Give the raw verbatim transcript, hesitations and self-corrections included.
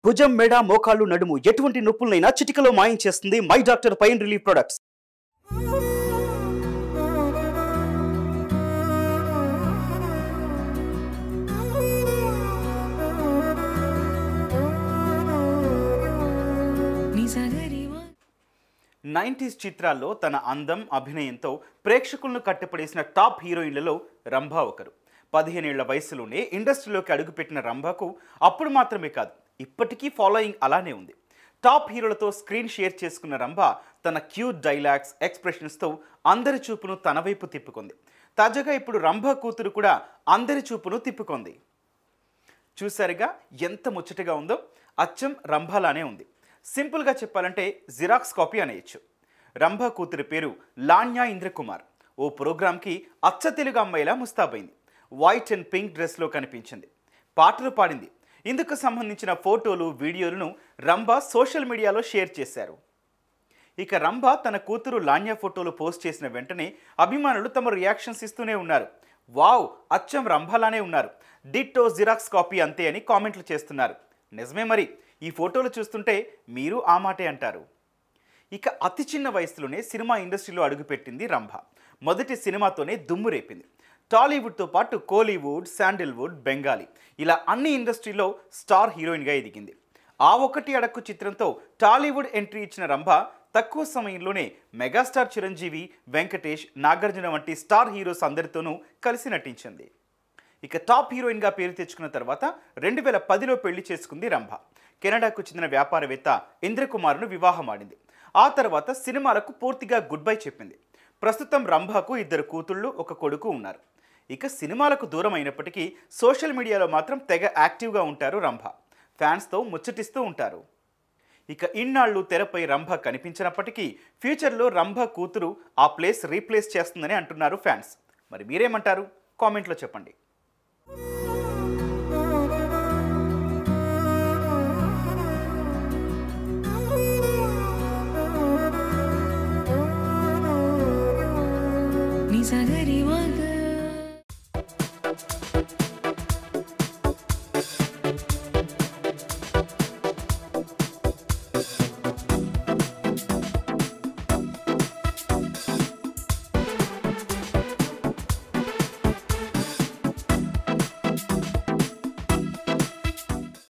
భుజం మెడ మోకాళ్ళు నడుము ఎటువంటి నొప్పులైనా చిటికలో మాయం చేస్తుంది my doctor pain relief products. Nineties చిత్రాల్లో తన అందం అభినయంతో ప్రేక్షకులను కట్టిపడేసిన టాప్ హీరోయిన్లలో రంభా ఒకరు. పదిహేనేళ్ల వయసులోనే ఇండస్ట్రీలోకి అడుగుపెట్టిన రంభాకు అప్పుడు మాత్రమే కాదు ఇప్పటికీ ఫాలోయింగ్ అలానే ఉంది. టాప్ హీరోలతో స్క్రీన్ షేర్ చేసుకున్న రంభా తన క్యూట్ డైలాగ్స్ ఎక్స్ప్రెషన్స్తో అందరి చూపును తన వైపు తిప్పుకుంది. తాజాగా ఇప్పుడు రంభా కూతురు కూడా అందరి చూపును తిప్పుకుంది. చూసారుగా ఎంత ముచ్చటగా ఉందో, అచ్చం రంభాలానే ఉంది. సింపుల్గా చెప్పాలంటే జిరాక్స్ కాపీ అనేయచ్చు. రంభా కూతురి పేరు లాన్యా ఇంద్రకుమార్. ఓ ప్రోగ్రాంకి అచ్చ తెలుగు అమ్మాయిలా ముస్తాబైంది. వైట్ అండ్ పింక్ డ్రెస్లో కనిపించింది, పాటలు పాడింది. ఇందుకు సంబంధించిన ఫోటోలు వీడియోలను రంభా సోషల్ మీడియాలో షేర్ చేశారు. ఇక రంభా తన కూతురు లాన్యా ఫోటోలు పోస్ట్ చేసిన వెంటనే అభిమానులు తమ రియాక్షన్స్ ఇస్తూనే ఉన్నారు. వావ్, అచ్చం రంభాలానే ఉన్నారు, డిట్టో జిరాక్స్ కాపీ అంతే అని కామెంట్లు చేస్తున్నారు. నిజమే మరి, ఈ ఫోటోలు చూస్తుంటే మీరు ఆ మాటే అంటారు. ఇక అతి చిన్న వయసులోనే సినిమా ఇండస్ట్రీలో అడుగుపెట్టింది రంభా. మొదటి సినిమాతోనే దుమ్ము రేపింది. టాలీవుడ్తో పాటు కోలీవుడ్, శాండిల్వుడ్, బెంగాలీ ఇలా అన్ని ఇండస్ట్రీలో స్టార్ హీరోయిన్గా ఎదిగింది. ఆ ఒకటి అడక్కు చిత్రంతో టాలీవుడ్ ఎంట్రీ ఇచ్చిన రంభా తక్కువ సమయంలోనే మెగాస్టార్ చిరంజీవి, వెంకటేష్, నాగార్జున వంటి స్టార్ హీరోస్ అందరితోనూ కలిసి నటించింది. ఇక టాప్ హీరోయిన్గా పేరు తెచ్చుకున్న తర్వాత రెండు వేల పదిలో పెళ్లి చేసుకుంది రంభా. కెనడాకు చెందిన వ్యాపారవేత్త ఇంద్రకుమార్ను వివాహమాడింది. ఆ తర్వాత సినిమాలకు పూర్తిగా గుడ్ బై చెప్పింది. ప్రస్తుతం రంభాకు ఇద్దరు కూతుళ్ళు, ఒక కొడుకు ఉన్నారు. ఇక సినిమాలకు దూరం అయినప్పటికీ సోషల్ మీడియాలో మాత్రం తెగ యాక్టివ్గా ఉంటారు రంభా. ఫ్యాన్స్తో ముచ్చటిస్తూ ఉంటారు. ఇక ఇన్నాళ్ళు తెరపై రంభా కనిపించినప్పటికీ ఫ్యూచర్లో రంభా కూతురు ఆ ప్లేస్ రీప్లేస్ చేస్తుందని అంటున్నారు ఫ్యాన్స్. మరి మీరేమంటారు? కామెంట్లో చెప్పండి. Sagari Maga